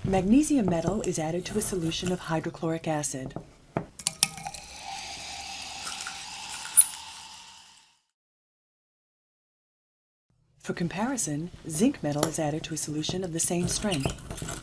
Magnesium metal is added to a solution of hydrochloric acid. For comparison, zinc metal is added to a solution of the same strength.